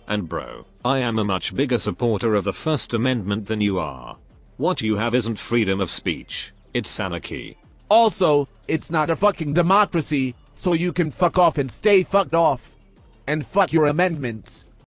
And bro, I am a much bigger supporter of the First Amendment than you are. What you have isn't freedom of speech, it's anarchy. Also, it's not a fucking democracy, so you can fuck off and stay fucked off. And fuck your amendments.